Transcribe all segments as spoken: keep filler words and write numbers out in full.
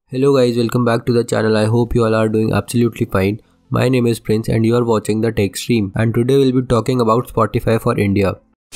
Hello guys, welcome back to the channel. I hope you all are doing absolutely fine. My name is Prince and you are watching the Tech Stream, and today we'll be talking about Spotify for India.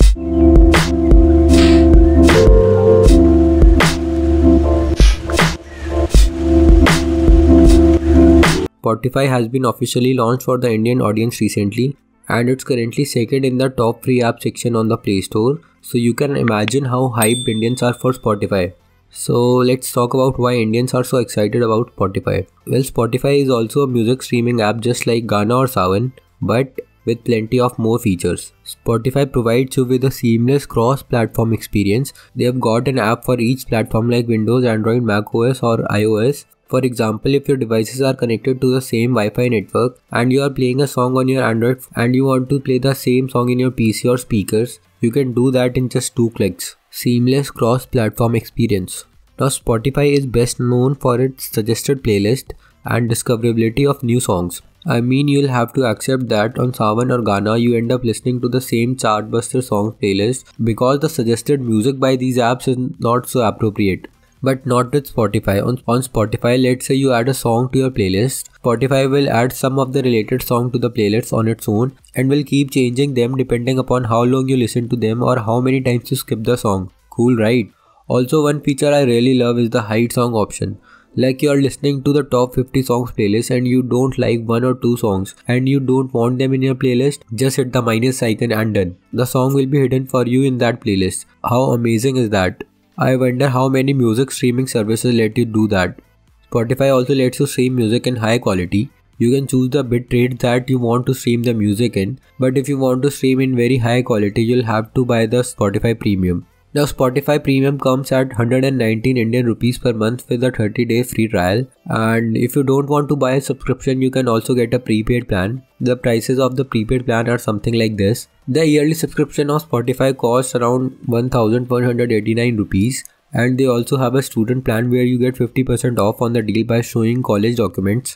Spotify has been officially launched for the Indian audience recently, and it's currently second in the top free app section on the Play Store. So you can imagine how hyped Indians are for Spotify. So let's talk about why Indians are so excited about Spotify. Well, Spotify is also a music streaming app just like Gaana or Saavn, but with plenty of more features. Spotify provides you with a seamless cross-platform experience. They have got an app for each platform like Windows, Android, macOS or iOS. For example, if your devices are connected to the same Wi-Fi network and you are playing a song on your Android and you want to play the same song in your P C or speakers, you can do that in just two clicks. Seamless cross-platform experience. Now, Spotify is best known for its suggested playlist and discoverability of new songs. I mean, you'll have to accept that on Saavn or Gaana you end up listening to the same chartbuster song playlist because the suggested music by these apps is not so appropriate. But not with Spotify. On, on Spotify, let's say you add a song to your playlist. Spotify will add some of the related song to the playlist on its own and will keep changing them depending upon how long you listen to them or how many times you skip the song. Cool, right? Also, one feature I really love is the hide song option. Like you are listening to the top fifty songs playlist and you don't like one or two songs and you don't want them in your playlist, just hit the minus icon and done. The song will be hidden for you in that playlist. How amazing is that? I wonder how many music streaming services let you do that. Spotify also lets you stream music in high quality. You can choose the bitrate that you want to stream the music in, but if you want to stream in very high quality, you'll have to buy the Spotify Premium. Now, Spotify Premium comes at one hundred nineteen Indian rupees per month with a thirty day free trial, and if you don't want to buy a subscription, you can also get a prepaid plan. The prices of the prepaid plan are something like this. The yearly subscription of Spotify costs around one thousand one hundred eighty-nine rupees, and they also have a student plan where you get fifty percent off on the deal by showing college documents.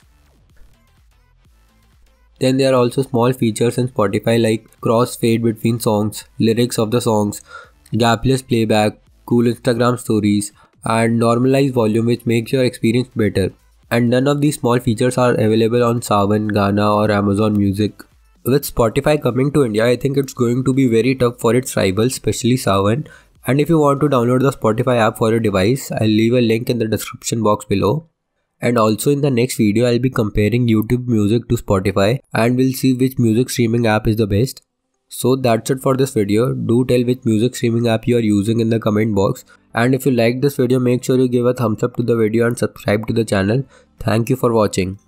Then there are also small features in Spotify like crossfade between songs, lyrics of the songs, gapless playback, cool Instagram stories, and normalized volume, which makes your experience better. And none of these small features are available on Saavn, Gaana or Amazon Music. With Spotify coming to India, I think it's going to be very tough for its rivals, especially Saavn. And if you want to download the Spotify app for your device, I'll leave a link in the description box below. And also in the next video, I'll be comparing YouTube Music to Spotify and we'll see which music streaming app is the best. So that's it for this video. Do tell which music streaming app you are using in the comment box. And if you like this video, make sure you give a thumbs up to the video and subscribe to the channel. Thank you for watching.